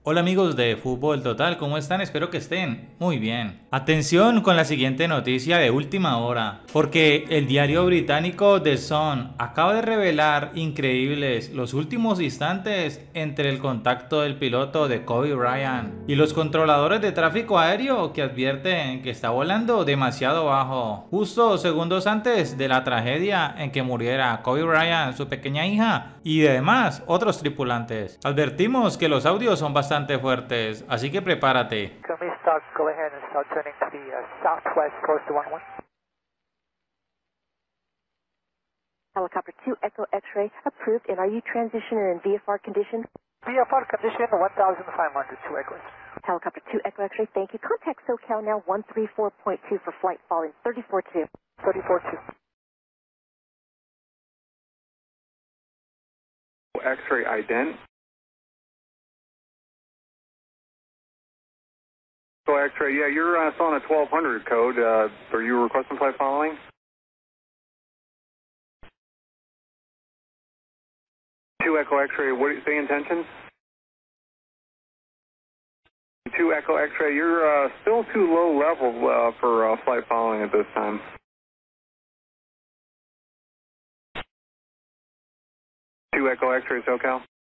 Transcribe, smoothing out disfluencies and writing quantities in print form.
Hola amigos de Fútbol Total, ¿cómo están? Espero que estén muy bien. Atención con la siguiente noticia de última hora, porque el diario británico The Sun acaba de revelar increíbles los últimos instantes entre el contacto del piloto de Kobe Bryant y los controladores de tráfico aéreo que advierten que está volando demasiado bajo, justo segundos antes de la tragedia en que muriera Kobe Bryant, su pequeña hija y además otros tripulantes. Advertimos que los audios son bastante fuertes, así que prepárate. Go ahead and start turning to the southwest course to 11. Helicopter 2 Echo X-ray approved, and are you transitioning in VFR condition? VFR condition 1,500 to Echoes. Helicopter 2 Echo X-ray, thank you. Contact SoCal now 134.2 for flight following 34-2. 34-2. X-ray ident. So X-ray, yeah, you're still on a 1200 code. Are you requesting flight following? 2 Echo X-ray, what do you say intentions? 2 Echo X-ray, you're still too low level for flight following at this time. 2 Echo X-ray, SoCal.